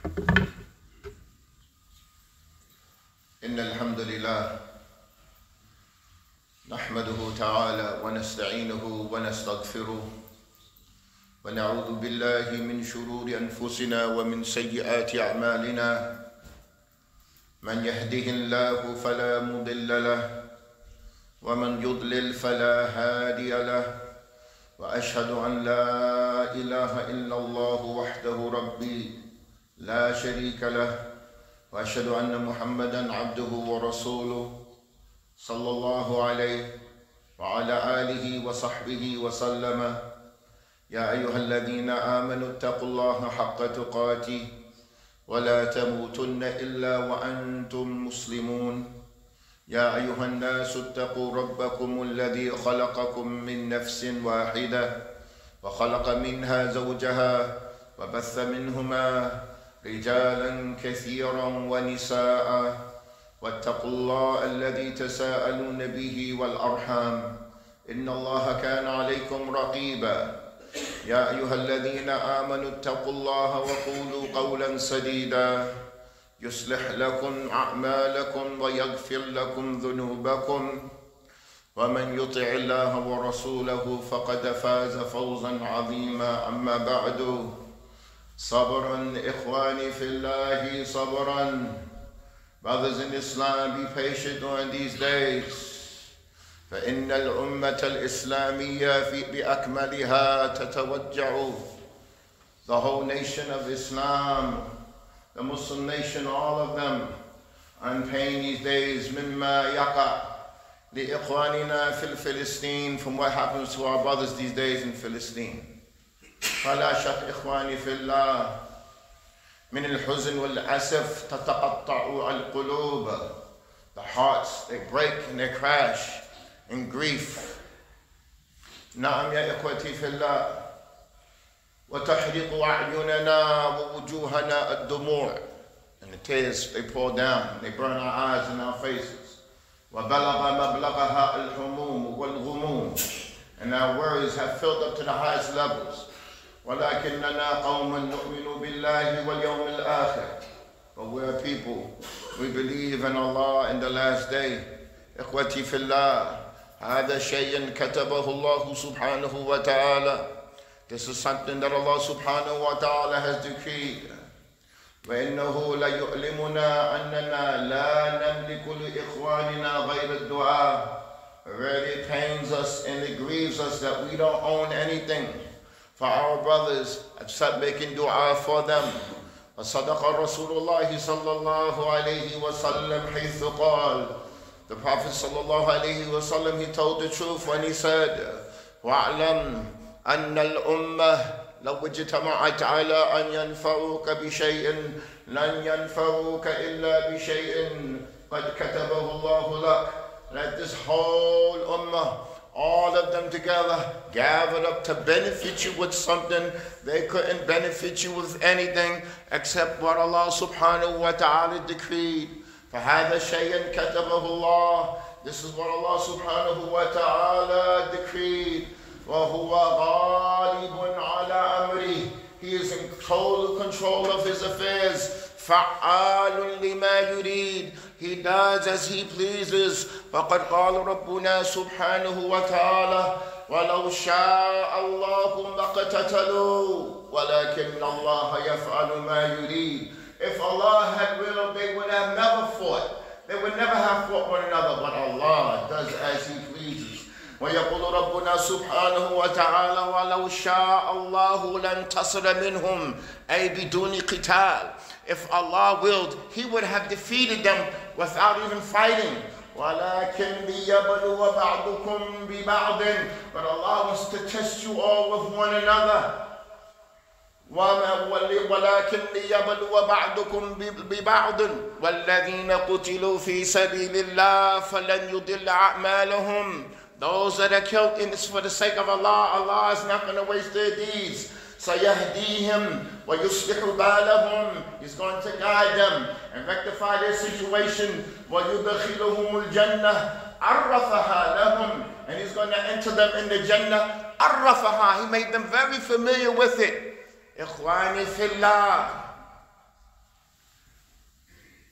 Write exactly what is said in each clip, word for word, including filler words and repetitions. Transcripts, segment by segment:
إن الحمد لله نحمده تعالى ونستعينه ونستغفره ونعوذ بالله من شرور أنفسنا ومن سيئات أعمالنا. من يهده الله فلا مضل له ومن يضلل فلا هادي له، وأشهد أن لا إله إلا الله وحده ربي لا شريك له، وأشهد أن محمدًا عبده ورسوله صلى الله عليه وعلى آله وصحبه وسلم. يا أيها الذين آمنوا اتقوا الله حق تقاته ولا تموتن إلا وأنتم مسلمون. يا أيها الناس اتقوا ربكم الذي خلقكم من نفس واحدة وخلق منها زوجها وبث منهما رجالا كثيرا ونساء، واتقوا الله الذي تساءلون به والأرحام إن الله كان عليكم رقيبا. يا أيها الذين آمنوا اتقوا الله وقولوا قولا سديدا يصلح لكم أعمالكم ويغفر لكم ذنوبكم، ومن يطع الله ورسوله فقد فاز فوزا عظيما. أما بعد، صبرا إخواني في الله صبرا. Brothers in Islam, be patient during these days. فإن الأمة الإسلامية في بأكملها تتوجع. The whole nation of Islam, the Muslim nation, all of them, are in pain these days. مما يقع لإخواننا في فلسطين, from what happens to our brothers these days in Palestine. فلا شك إخواني في الله من الحزن والأسف تتقطع القلوب. The hearts, they break and they crash in grief. نعم يا إخوتي في الله. وتحرق أعيننا ووجوهنا الدموع. And the tears, they pour down, they burn our eyes and our faces. وبلغ مبلغها الحموم والغموم. And our worries have filled up to the highest levels. ولكننا قوم نؤمن بالله واليوم الآخر. But we're people, we believe in Allah in the last day. إخوتي في الله, هذا شيء كتبه الله سبحانه وتعالى. This is something that Allah subhanahu wa ta'ala has decreed. وإنه ليؤلمنا أننا لا نملك لإخواننا غير الدعاء. It really pains us and it grieves us that we don't own anything for our brothers except making dua for them. وصدق رسول الله صلى الله عليه وسلم حيث قال. The Prophet صلى الله عليه وسلم, he told the truth when he said, وَاعْلَمْ أَنَّ الْأُمَّةِ لو اجتمعت على أن ينفعوك بشيء لن ينفعوك إلا بشيء قد كتبه الله لك. Let this whole ummah, all of them together, gathered up to benefit you with something, they couldn't benefit you with anything except what Allah subhanahu wa ta'ala decreed. فهذا شيء كتبه الله. This is what Allah subhanahu wa ta'ala decreed. وَهُوَ غَالِبٌ عَلَى أَمْرِهِ. He is in total control of his affairs. فَعَّالٌ لِمَا يُرِيدُ. He does as he pleases. فَقَدْ قَالَ رَبُّنَا سُبْحَانَهُ وَتَعَالَى وَلَوْ شَاءَ اللَّهُ مَا اقْتَتَلُوا وَلَكِنَّ اللَّهَ يَفْعَلُ مَا يُرِيدُ. If Allah had willed, they would have never fought. They would never have fought one another, but Allah does as he pleases. ويقول ربنا سبحانه وتعالى ولو شاء الله لانتصر منهم أي بدون قتال. If Allah willed, he would have defeated them without even fighting. ولكن ليبلو بعضكم ببعض. But Allah wants to test you all with one another. ولكن ليبلو بعضكم ببعض والذين قتلوا في سبيل الله فلن يضل أعمالهم. Those that are killed in this for the sake of Allah, Allah is not going to waste their deeds. سَيَهْدِيهِمْ وَيُصْلِحُ بَالَهُمْ. He's going to guide them and rectify their situation. وَيُدْخِلُهُمُ الْجَنَّةِ عَرَّفَهَا لَهُمْ. And he's going to enter them in the Jannah. عَرَّفَهَا. He made them very familiar with it. إِخْوَانِ فِي اللَّهِ.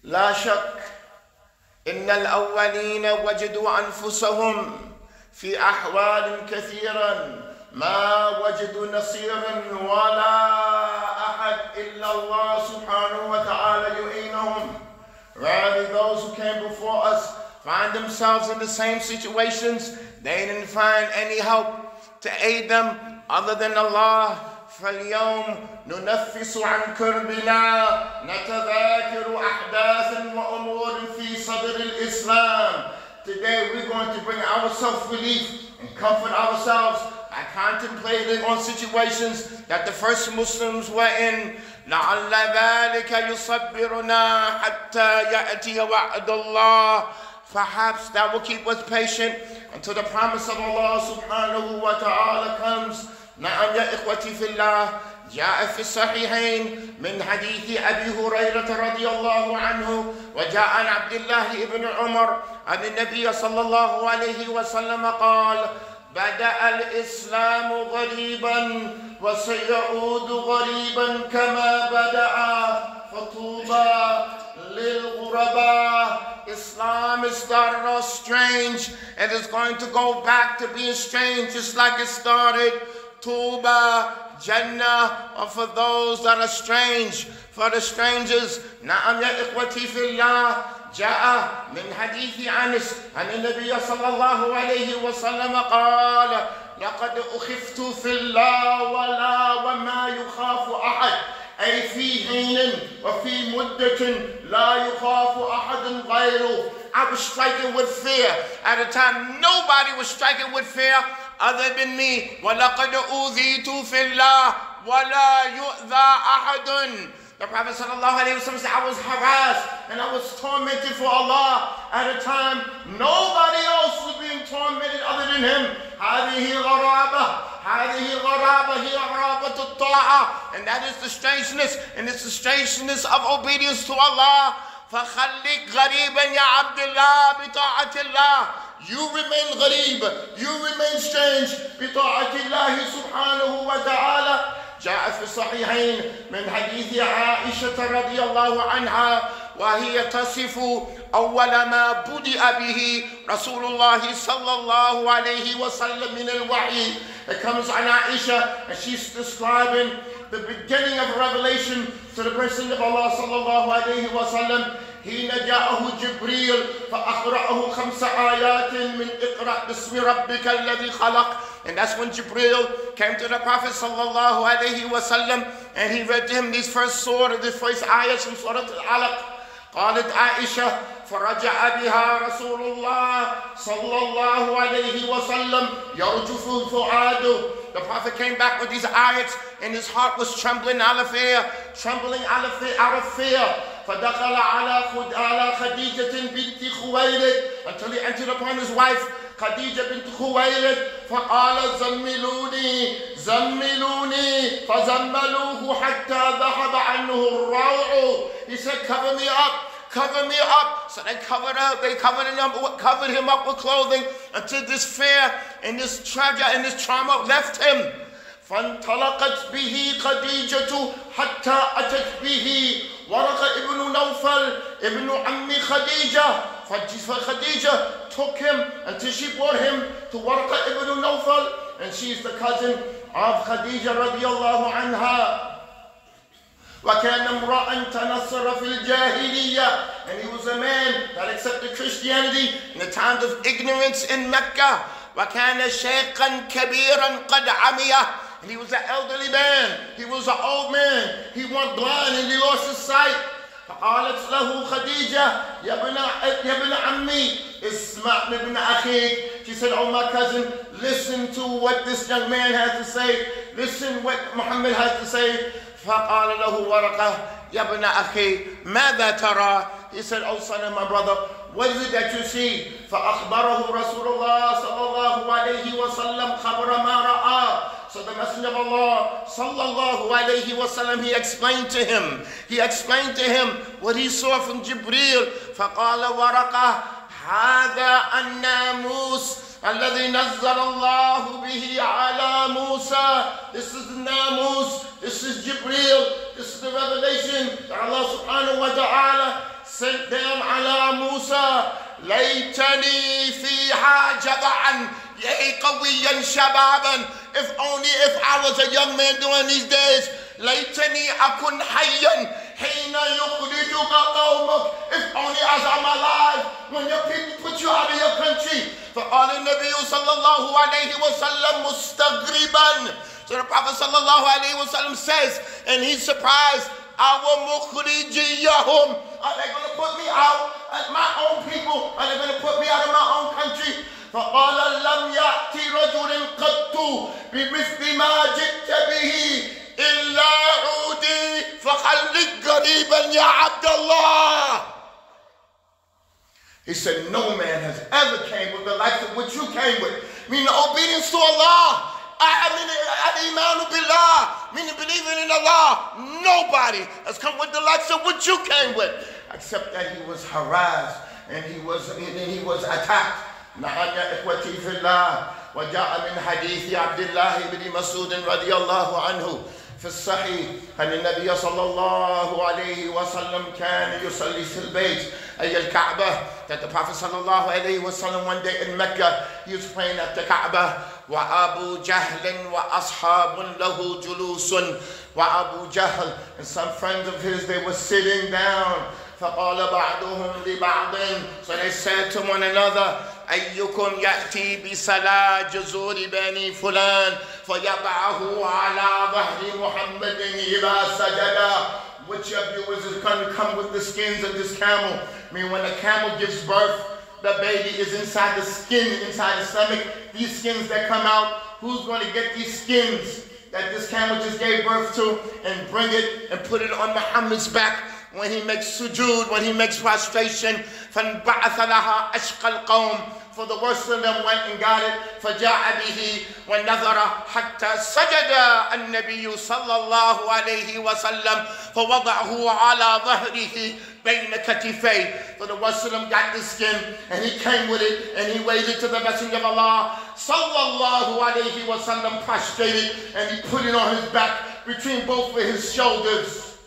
لا شك إن الأولين وجدوا أنفسهم في أحوال كثيرة ما وجدوا نصيرا ولا أحد إلا الله سبحانه وتعالى يعينهم. Rather, those who came before us find themselves in the same situations. They didn't find any help to aid them other than Allah. فاليوم ننفس عن كربنا نتذاكر أحداثا وأمور في صدر الإسلام. Today we're going to bring our self-relief and comfort ourselves by contemplating on situations that the first Muslims were in. لعل ذلك يصبرنا حتى يأتي وعد الله. Perhaps that will keep us patient until the promise of Allah subhanahu wa ta'ala comes. نعم يا إخوتي في الله، جاء في الصحيحين من حديث أبي هريرة رضي الله عنه وجاء عن عبد الله بن عمر أن النبي صلى الله عليه وسلم قال: بدأ الإسلام غريبا وسيعود غريبا كما بدأ فطوبى للغرباء. Islam is started off strange and is going to go back to being strange just like it started. Tuba, Jannah, or for those that are strange, for the strangers. نعم يا إخوتي في الله، جاء من حديث أنس عن النبي صلى الله عليه وسلم قال: لقد أخفت في الله ولا وما يخاف أحد، أي في حين وفي مدة لا يخاف أحد غيره. I was stricken with fear at a time nobody was stricken with fear other than me. وَلَقَدْ أُوذِيتُ فِي اللَّهِ وَلَا يُؤْذَى أَحَدٌ. The Prophet sallallahu alayhi wa sallam said, I was harassed and I was tormented for Allah at a time nobody else was being tormented other than him. هذه غرابة هذه غرابة هي غرابة الطاعة. And that is the strangeness, and it's the strangeness of obedience to Allah. فَخَلِّكْ غَرِيبًا يَا عَبْدِ اللَّهِ بِطَاعَةِ اللَّهِ. You remain غريب, you remain strange بطاعة الله سبحانه وتعالى. جاء في الصحيحين من حديث عائشة رضي الله عنها وهي تصف أول ما بدأ به رسول الله صلى الله عليه وسلم من الوحي. It comes on Aisha and she's describing the beginning of revelation to the person of Allah صلى الله عليه وسلم. حين جاءه جبريل فأقرأه خمس آيات من اقرأ باسم ربك الذي خلق. And that's when Jibreel came to the Prophet sallallahu alaihi wasallam and he read to him these first surah, these first ayahs from Surah Al-Alaq. قالت عائشة فرجع بها رسول الله صلى الله عليه وسلم يرجف فؤاده. The Prophet came back with these ayats and his heart was trembling out of fear, trembling out of fear, out of fear. فدخل على على خديجة بنت خويلد until he entered upon his wife خديجة بنت خويلد فقال زملوني زملوني فزملوه حتى ذهب عنه الروع. He said, cover me up, cover me up. So they covered up, they covered him up, covered him up with clothing until this fear and this treasure and this trauma left him. فانطلقت به خديجة حتى أتت به ورقة ابن نوفل ابن عم خديجة. فخديجة took him until she brought him to Warqa ibn Nawfal, and she is the cousin of Khadija radiallahu anha. وكان امرأ تنصر في الجاهلية, and he was a man that accepted Christianity in the times of ignorance in Mecca. وكان شيخا كبيرا قد عمي, and he was an elderly man, he was an old man, he went blind and he lost his sight. فقالت له خديجة يا ابن يا ابن عمي اسمع من ابن أخيك. She said, oh my cousin, listen to what this young man has to say, listen what Muhammad has to say. فقال له ورقة يا ابن أخي ماذا ترى. He said, oh son of my brother, what is it that you see. فأخبره رسول الله صلى الله عليه وسلم خبر ما رأى. So the Messenger of Allah sallallahu alayhi wasallam, he explained to him, he explained to him what he saw from Jibreel. فقال ورقة هذا الناموس الذي نزل الله به على موسى. This is the namus, this is Jibreel, this is the revelation that Allah subhanahu wa ta'ala sent them ala Musa, laytani fiha jaba'an yay qawiyan shababan. If only if I was a young man during these days, laytani akun hayyan hina yukhrijuka qawmak. If only as I'm alive when your people put you out of your country. فقال النبي صلى الله عليه وسلم مستغربا. So the Prophet sallallahu alaihi wasallam says, and he's surprised, our mukhrijiyahum, are they going to put me out at my own people? Are they going to put me out of my own country? فقال لم يأتي رجل قط بمثل ما جئت به إلا عودي فخليك قريبا يا عبد الله. He said, no man has ever came with the likes of what you came with. Meaning obedience to Allah. I mean, al-imanu billah, meaning believing in Allah. Nobody has come with the likes of what you came with, except that he was harassed and he was and he was attacked. نعم يا إخوتي في الله. وجاء من حديث عبد الله بن مسعود رضي الله عنه في الصحيح أن النبي صلى الله عليه وسلم كان يصلي في البيت أي الكعبة. That the Prophet صلى الله عليه وسلم one day in Mecca, he was praying at the Kaaba. وأبو جهل وأصحاب له جلوس. وأبو جهل and some friends of his, they were sitting down. فقال بعضهم لبعض. So they said to one another, أيكم يأتي بسلا جزور بني فلان فيضعه على ظهر محمد إذا سجد. Which of you is going to come with the skins of this camel? I mean, when a camel gives birth, the baby is inside the skin, inside the stomach. These skins that come out, who's going to get these skins that this camel just gave birth to and bring it and put it on Muhammad's back when he makes sujood, when he makes prostration? فَانْبَعَثَ لَهَا أَشْقَى الْقَوْمِ. For the worst of them went and got it. فَجَاءَ بِهِ وَنَظَرَ حَتَّى سَجَدَ النَّبِيُّ صَلَّى اللَّهُ عَلَيْهِ وَسَلَّمَ فَوَضَعَهُ عَلَى ظَهْرِهِ بَيْنَ كَتِفَيْهِ. So the worst of them got the skin and he came with it and he waited to the Messenger of Allah sallallahu alayhi wa sallam, prostrated, and he put it on his back between both of his shoulders.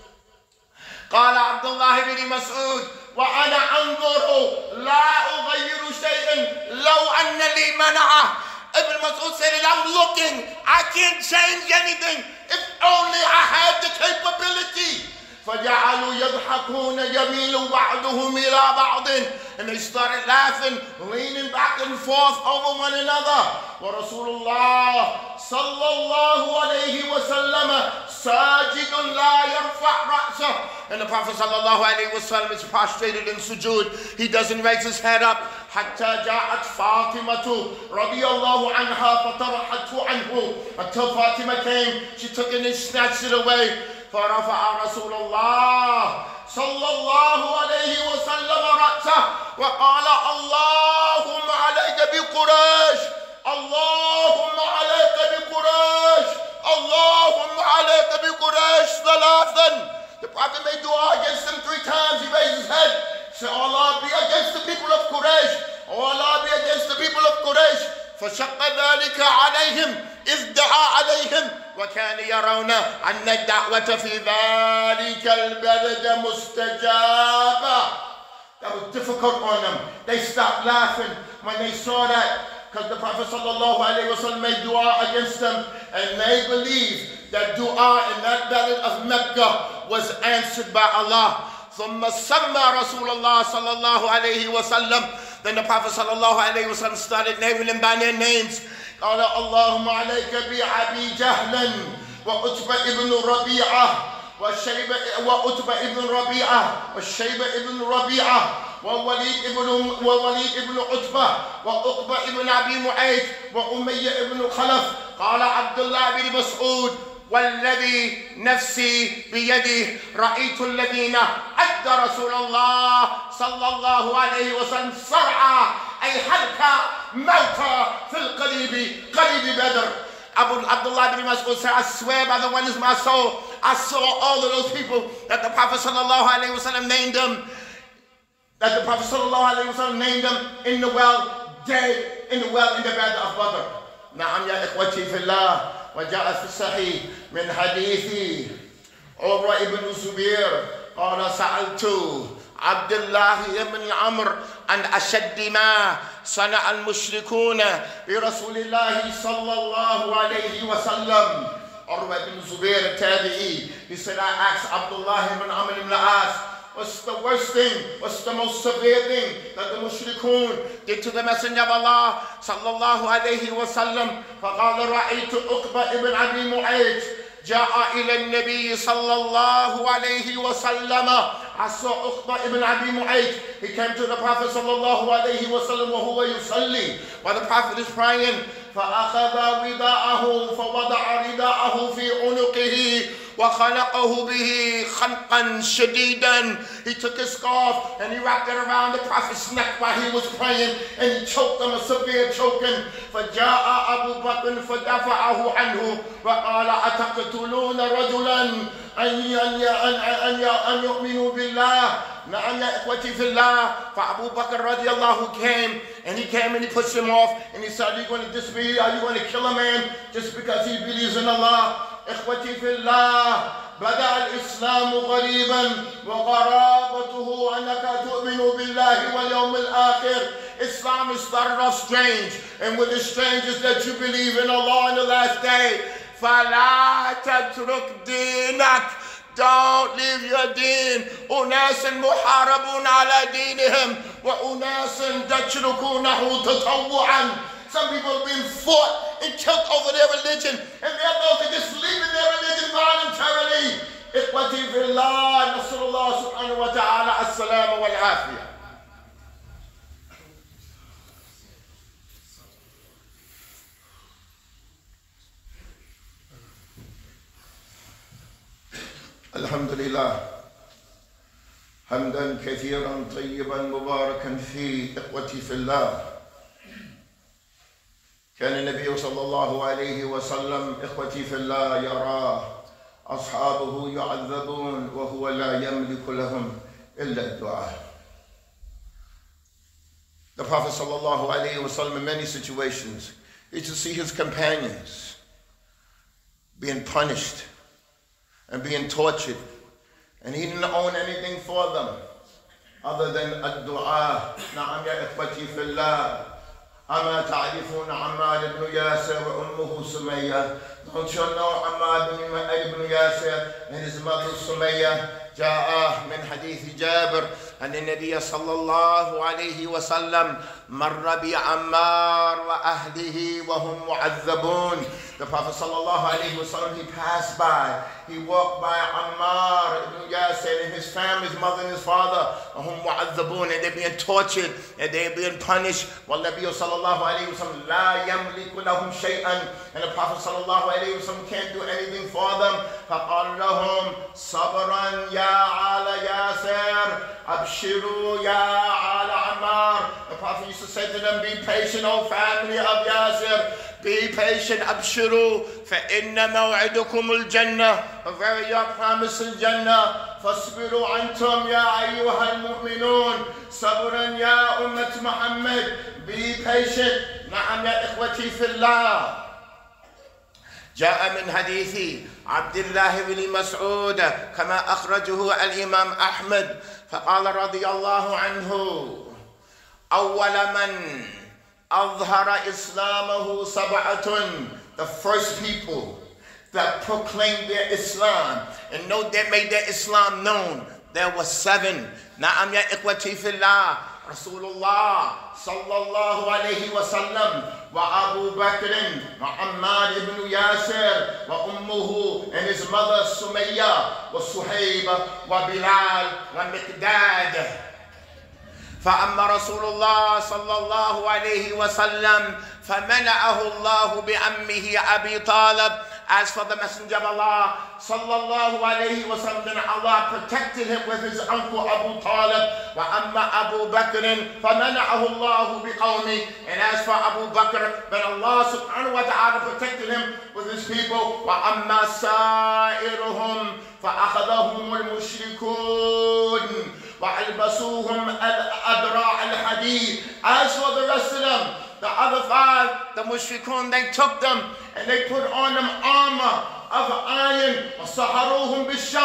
قال عبد الله بن مسعود وأنا أنظر لا أغير شيئا لو أن لي منعه. Ibn Mas'ud said that I'm looking, I can't change anything if only I had the capability. فجعلوا يضحكون يميل بعضهم إلى بعض. And they started laughing, leaning back and forth over one another. ورسول الله صلى الله عليه وسلم ساجد لا يرفع رأسه. And the Prophet sallallahu alayhi wa sallam is prostrated in sujood. He doesn't raise his head up. حتى جاءت فاطمة رضي الله عنها فطرحته عنه. Until Fatima came, she took it and snatched it away. فرفع رسول الله صلى الله عليه وسلم رأسه وقال اللهم عليك بقريش اللهم عليك بقريش اللهم عليك بقريش ثلاثا. The Prophet made dua against them three times. He raised his head, said, oh Allah, be against the people of Quraysh. Oh Allah, be against the people of Quraysh. فشق ذلك عليهم إذ دعا عليهم وكان يرون أن الدعوة في ذلك البلد مستجابة. That was difficult on them. They stopped laughing when they saw that, because the Prophet sallallahu alaihi wasallam made dua against them, and they believed that dua in that valley of Mecca was answered by Allah. ثم سمى رسول الله صلى الله عليه وسلم. Then the Prophet sallallahu alaihi wasallam started naming them by their names. قال اللهم عليك بأبي جهل وعتبة ابن ربيعة والشيبة وعتبة ابن ربيعة والشيبة ابن ربيعة ووليد ابن ووليد ابن عتبة وعقبة ابن أبي معيط وأمية ابن خلف. قال عبد الله بن مسعود والذي نفسي بيده رأيت الذين أدى رسول الله صلى الله عليه وسلم صرعى أي حلقة موتى في القريب قريب بدر. Abu Abdullah bin Mas'ud said, I swear by the one is my soul, I saw all of those people that the Prophet sallallahu alaihi wasallam named them, that the Prophet sallallahu alaihi wasallam named them in the well, dead in the well in the battle of Badr. نعم يا إخوتي في الله. وجاء في الصحيح من حديث عروة بن الزبير قال سألت عبد الله بن عمرو عن أشد ما صنع المشركون برسول الله صلى الله عليه وسلم. Urwa bin Zubair al-Tabi'i, he said, I asked Abdullah ibn Amr ibn al-As, what's the worst thing, what's the most severe thing that the mushrikun did to the Messenger of Allah sallallahu alayhi wa sallam? فقال رأيت عقبة ibn Abi Mu'ayt جاء إلى النبي صلى الله عليه وسلم. I saw Uqba ibn Abi Mu'ayt. He came to the Prophet sallallahu alayhi wa sallam وهو يصلي, while the Prophet is praying. فأخذ رداءه فوضع رداءه في عنقه وخنقه به خنقا شديدا. He took his scarf and he wrapped it around the Prophet's neck while he was praying, and he choked him a severe choking. فجاء أبو بكر فدفعه عنه وقال أتقتلون رجلا أن يؤمنوا بالله. نعم يا إخوتي في الله. فأبو بكر رضي الله came, and he came and he pushed him off, and he said, are you going to disbelieve? Are you going to kill a man just because he believes in Allah? إخوتي في الله. بدأ الإسلام غريبا وغرابته أنك تؤمن بالله واليوم الآخر. Islam is started off strange, and with the strange is that you believe in Allah on the last day. فلا تترك دينك. Don't leave your deen. أناس محاربون على دينهم وأناس تتركونه تطوعا. Some people are being fought and killed over their religion, and there are those that just leaving their religion voluntarily. إخوتي في الله, نسأل الله سبحانه وتعالى السلام والعافية. الحمد لله حمدا كثيرا طيبا مباركا فيه. إخوتي في الله، كان النبي صلى الله عليه وسلم إخوتي في الله يرى أصحابه يعذبون وهو لا يملك لهم إلا الدعاء. The Prophet صلى الله عليه وسلم in many situations used to see his companions being punished and being tortured, and he didn't own anything for them other than ad-du'a. نعم يا إخوتي في الله. أما تعرفون عمار بن ياسر وأمه سمية? Don't you know Ammar ibn Yasir and his mother Sumayya? جاء من حديث جابر أن النبي صلى الله عليه وسلم مر بعمار وأهله وهم معذبون. The Prophet صلى الله عليه وسلم, he passed by, he walked by Ammar ibn Yasir and his family, his mother and his father, وهم معذبون, and they're being tortured and they're being punished. والنبي صلى الله عليه وسلم لا يملك لهم شيئا, and the Prophet صلى الله عليه وسلم can't do anything for them. فقال لهم صبرا يا على ياسر أبشروا يا على عمار. The Prophet used to say to them, be patient, O family of Yasir, be patient, أبشروا فإن موعدكم الجنة, a very your promise in Jannah. فاصبروا أنتم يا أيها المؤمنون صبرا يا أمة محمد, be patient. نعم يا إخوتي في الله. جاء من حديث عبد الله بن مسعود كما أخرجه الإمام أحمد فقال رضي الله عنه أول من أظهر إسلامه سبعة. The first people that proclaimed their Islam and know they made their Islam known, there were seven. نعم يا إخوتي في الله. رسول الله صلى الله عليه وسلم وأبو بكر وعمار بن ياسر وأمه and his mother سمية وصهيب وبلال ومقداد. فأما رسول الله صلى الله عليه وسلم فمنعه الله بعمه أبي طالب. As for the Messenger of Allah sallallahu alayhi wa sallam, then Allah protected him with his uncle Abu Talib. وَأَمَّا أَبُو بَكْرٍ فَمَنَعَهُ اللَّهُ بِقَوْمِهِ. And as for Abu Bakr, then Allah subhanahu wa ta'ala protected him with his people. وَأَمَّا سَائِرُهُمْ فَأَخَذَهُمُ الْمُشْرِكُونَ وَأَلْبَسُوهُمْ الْأَدْرَاعَ الْحَدِيدِ. As for the rest of them, the other five, the mushrikun, they took them and they put on them armor of iron. وَصَحَرُوهُمْ بِالشَّمْسِ.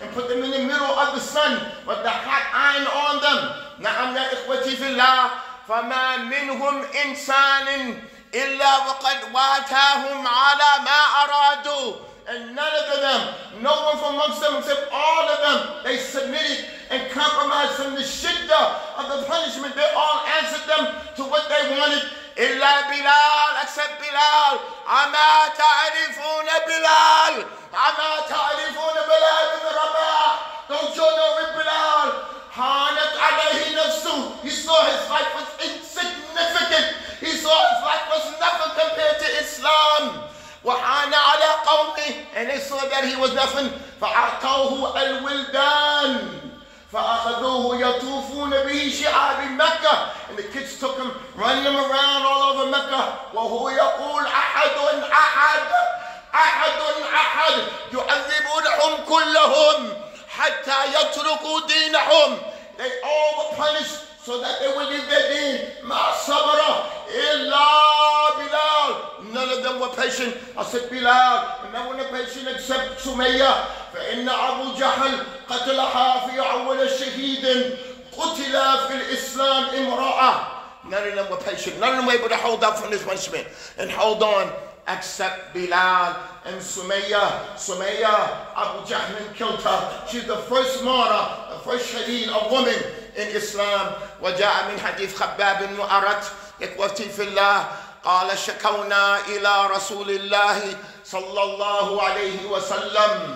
and put them in the middle of the sun with the hot iron on them. نعم يا إخوتي في الله فما منهم إنسان إلا وقد واتاهم على ما أرادوا. And none of them, no one from amongst them except all of them, they submitted and compromised from the shiddah of the punishment. They all answered them to what they wanted. إلا بلال, except Bilal. أما تعرفون بلال أما تعرفون بلال بن رباح. Don't you know Bilal? هانت عليه نفسه. He saw his life was insignificant. He saw his life was nothing compared to Islam. وحان على قومه, and they saw that he was nothing. فأعطوه الولدان فأخذوه يطوفون به شعاب مكة, and the kids took him, running him around all over Mecca. وهو يقول أحد أحد أحد أحد يعذبونهم كلهم حتى يتركوا دينهم. They all were punished so that they would leave their deen. ما صبر إلا Bilal. None of them were patient. I said Bilal, and no one was patient except Sumayya. فإن أبو جهل قتلها في أول شهيد قتل في الإسلام امرأة. None of them were patient. None of them were able to hold out from this punishment and hold on except Bilal and Sumayya. Sumayya, Abu Jahl killed her. She's the first martyr, the first shaheed, a woman in Islam. وجاء من حديث خباب بن مؤرت إخوتي في الله قال شكونا إلى رسول الله صلى الله عليه وسلم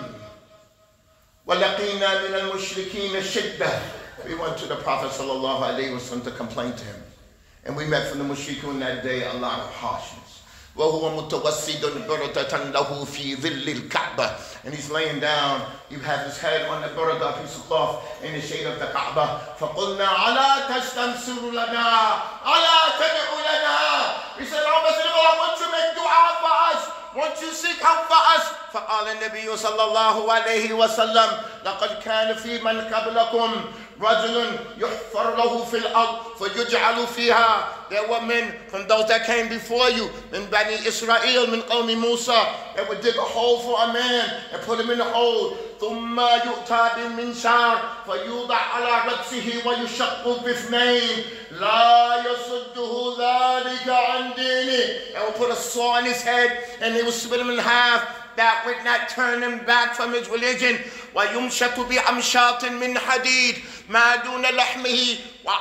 ولقينا من المشركين الشدة. We went to the Prophet صلى الله عليه وسلم to complain to him, and we met from the mushrikun that day a lot of harshness. وهو متوسد بردة له في ظل الكعبة, and he's laying down. He has his head on the burda, a piece of cloth, in the shade of the Kaaba. فقلنا ألا تستنصر لنا ألا تدعو لنا. We said, oh Messenger of Allah, won't you make dua for us? Won't you seek help for us? فقال النبي صلى الله عليه وسلم لقد كان في من قبلكم رجل يحفر له في الأرض فيجعل فيها. There were men from those that came before you, من بني إسرائيل, من قوم موسى. They would dig a hole for a man and put him in the hole. ثم يؤتى بالمنشار فيوضع على رأسه ويشق باثنين لا يصده ذلك عن دينه. They would put a saw on his head and they would split him in half. That would not turn him back from his religion. ويمشط بأمشاط من حديد ما دون لحمه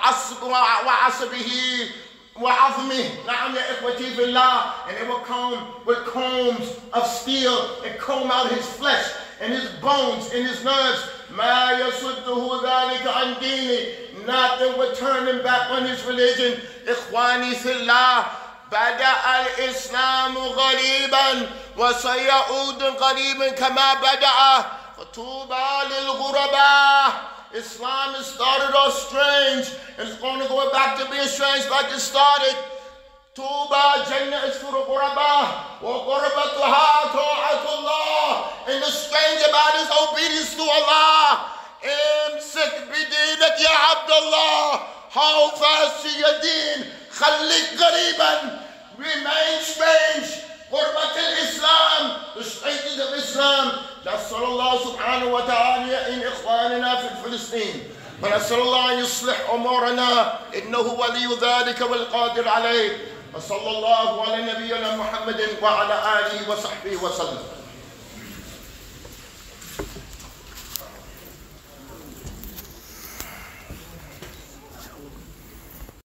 وعصبه وعظمه. نعم يا إخوتي في الله. And they would comb with combs of steel and comb out his flesh and his bones and his nerves. ما يصده ذلك عن دينه. Nothing would turn him back on his religion. إخواني في الله, بدأ الإسلام غريبا وسيعود غريبا كما بدأ. فطوبى للغرباء. Islam has started off strange and it's going to go back to being strange like it started. طوبى جنة is for the غرباء وغربتها طاعة الله. And the strange about is obedience to Allah. امسك بدينك يا عبد الله. Hold fast to your deen. خليك غريبا. Remain strange. غربة الإسلام, the strangeness of Islam. نسأل الله سبحانه وتعالى إن إخواننا في فلسطين, ونسأل الله أن يصلح أمورنا إنه ولي ذلك والقادر عليه. وصلى الله على نبينا محمد وعلى آله وصحبه وسلم.